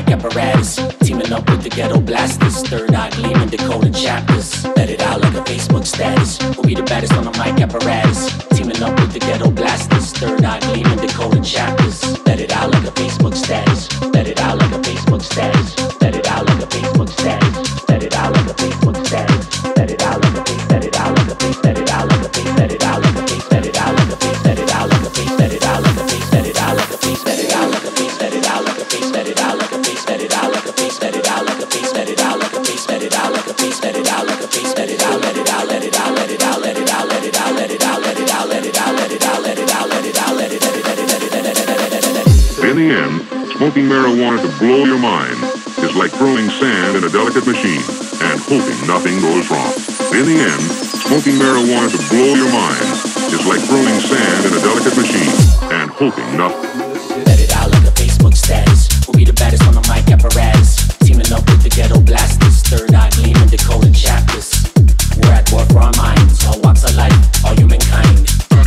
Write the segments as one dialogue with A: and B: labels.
A: apparatus, teaming up with the ghetto blasters. Third eye gleaming, decoding chapters. Let it out like a Facebook status. We'll be the baddest on the mic apparatus, teaming up with the ghetto blasters. Third eye gleaming, decoding chapters. Let it out like a Facebook status. Let it out like a Facebook status. Let it out like a Facebook status. Let it out like a Facebook status. Let it out like a face. Let it out like a face. Let it out like a face. Let it out like a face. Let it out like a face. Let it out like a face. Let it out like a face. Let it out like a face. Let it out like a face. Let it out like a face. Let it out like a face. Let it out like a face. Let it out like a face. Let it out like a face. Let it out like a face. Let it out like a face. Let it out. Let it out. Let it out. Let it out. Let it out. Let it out. Let it out. Let it out. Let it out. Let it out. Let it out. Let it out. Let it out.
B: In the end, smoking marijuana to blow your mind is like throwing sand in a delicate machine and hoping nothing goes wrong. In the end, smoking marijuana to blow your mind is like throwing sand in a delicate machine and hoping nothing.
A: Let it out like a Facebook status. We'll be the baddest on the mic apparatus, teaming up with the ghetto blasters. Third eye gleaming, decoding chapters. We're at war for our minds, all walks of life, all humankind.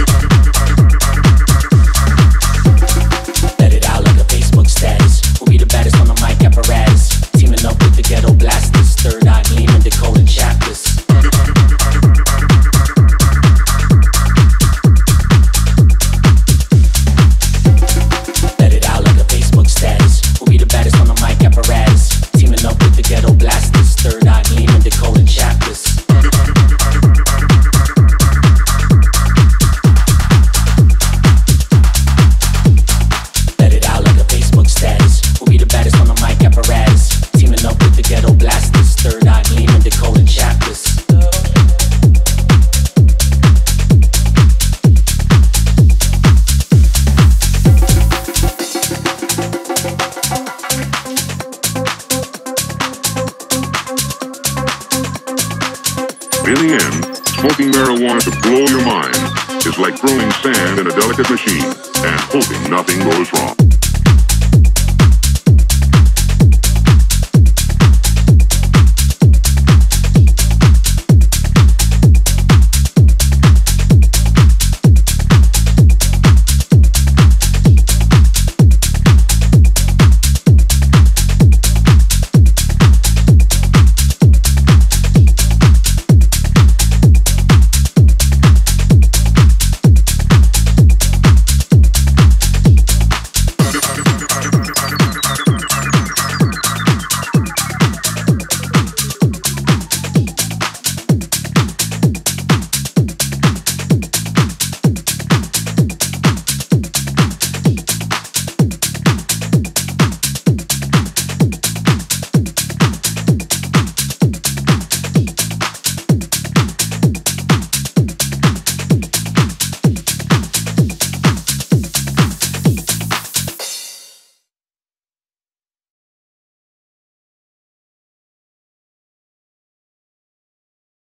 A: Let it out like a Facebook status. We'll be the baddest on the mic apparatus, teaming up with the ghetto blasters. Third eye gleaming, decoding chapters. Let it out like a Facebook status. We'll be the baddest on the mic apparatus, teaming up with the ghetto blasters. Third eye gleaming, decoding chapters. Let it out like a Facebook status. We'll be the baddest on the mic apparatus, teaming up with the ghetto blasters. Third eye gleaming, decoding chapters.
B: In the end, smoking marijuana to blow your mind is like throwing sand in a delicate machine and hoping nothing goes wrong.